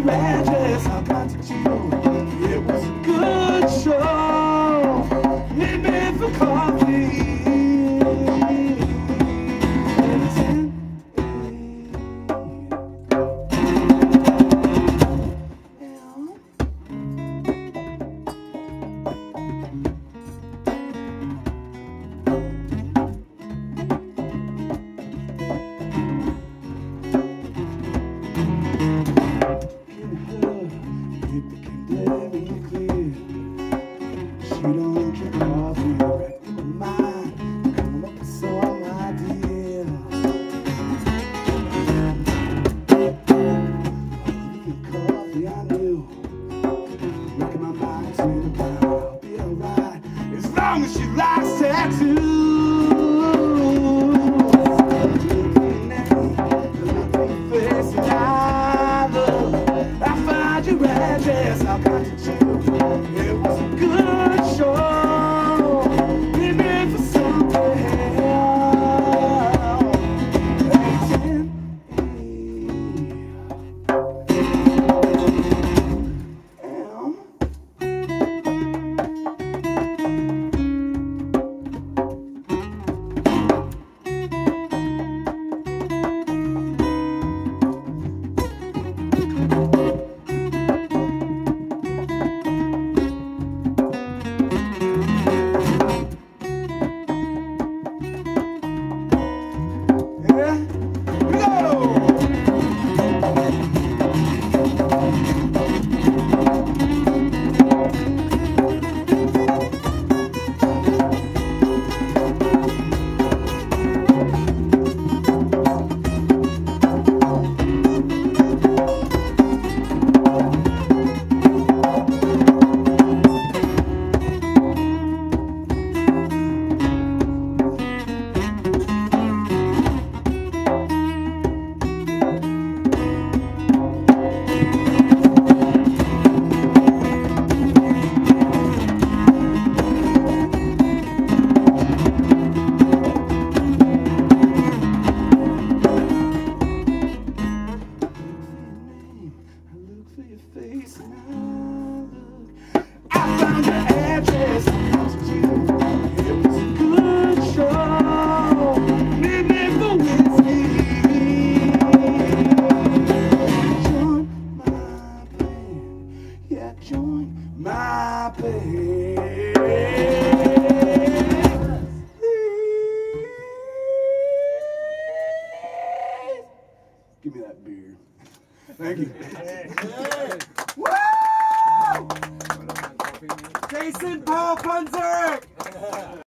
your address, I contacted you. It was a good show. Meet me for coffee. She don't drink coffee, wreck my mind, come up with some idea. Coffee, I knew, wrecking my mind too. I'll be alright as long as she likes tattoos. I find your address, I'll contact you. It was a good show. Leave me for something else. 10 face and I found your address, I contacted you. It was a good show. Meet me for whiskey. Join my band, yeah, join my band. Give me that beer. Thank you. Woo! Jason Paul Punzer!